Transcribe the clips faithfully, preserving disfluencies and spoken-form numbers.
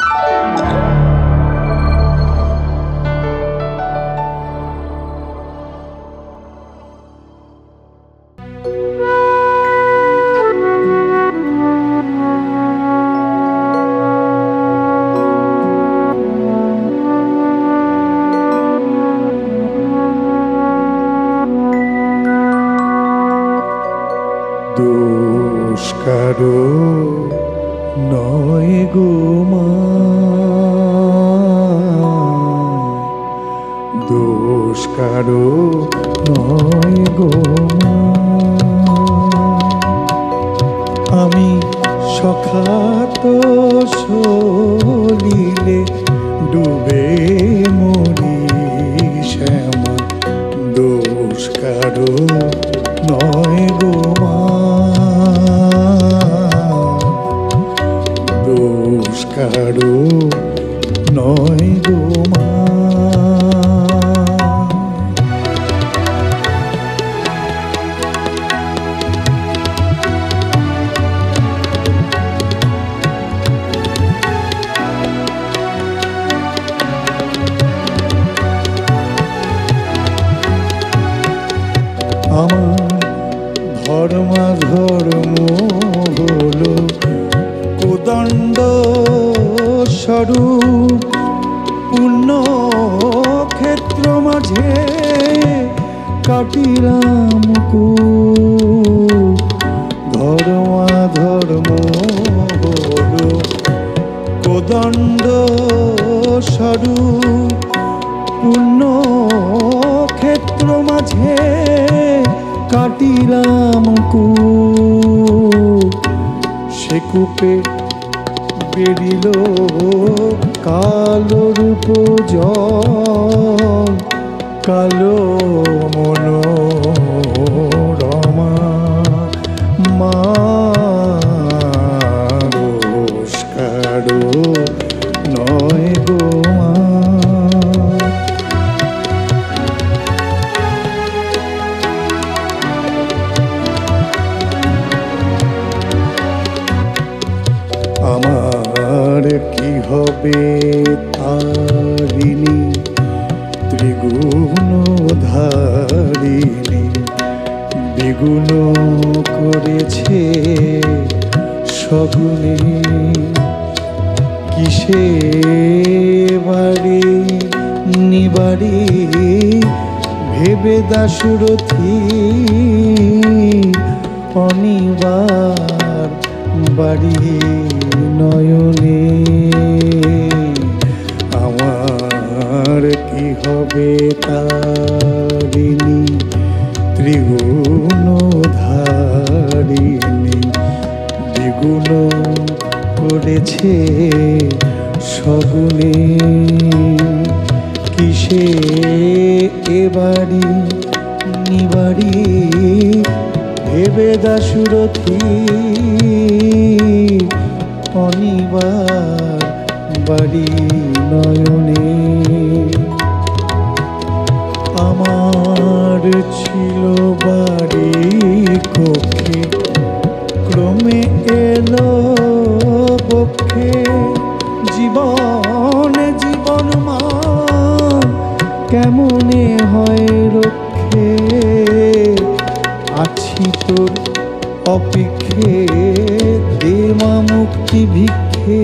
দোষ কারো নয় গো মা, দোষ কারো নয় গো মা। আমি সখাত সলিলে ডুবে মরি শ্যামা, দোষ কারো নয় গো মা, দোষ কারো নয় গো মা। আমার ধর্মা ধর্ম হলো কোদণ্ড স্বরূপ, পুণ্য ক্ষেত্র মাঝে কাটিলাম কূপ। ধর্মা ধর্ম হলো কোদণ্ড স্বরূপ, পুণ্য ক্ষেত্র মাঝে কাটিলাম কূপ। সে কূপে বেরিল কালো রূপ জল, কালো মনোরমা মা, দোষ কারো নয় গো মা। আমার কি হবে তারিণী, ত্রিগুণ ধারিণী, দ্বিগুণ করেছে সগুণে। কিসে বাড়ি নিবাড়ি ভেবে দাসরথী, অনিবার বাড়ি নয়নে। আমার কি হবে তারিণী, ত্রিগুণ ধারিণী, দ্বিগুণ করেছে সগুণে। কিসে এ বাড়ি নিবাড়ি ভেবে দাসরথী, অনিবার বাড়ি নয়নে। আমার ছিল বাড়ি কক্ষে, ক্রমে এলো পক্ষে। জীবন জীবন মা কেমনে হয় রক্ষে, আছি তোর অপেক্ষে দে মা মুক্তি ভিক্ষে।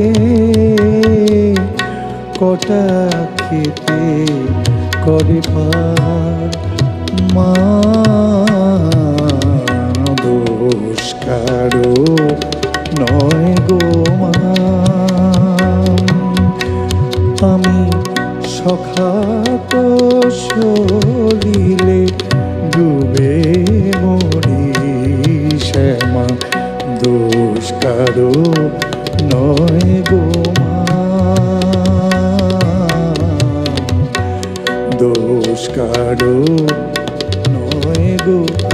কটা খেতে করে পার মা, দোষ কারো নয় গো মা। আমি সখাত সলিলে ডুবে মরি শ্যামা, দোষ কারো নয় গো মা, দোষ কারো নয় গো।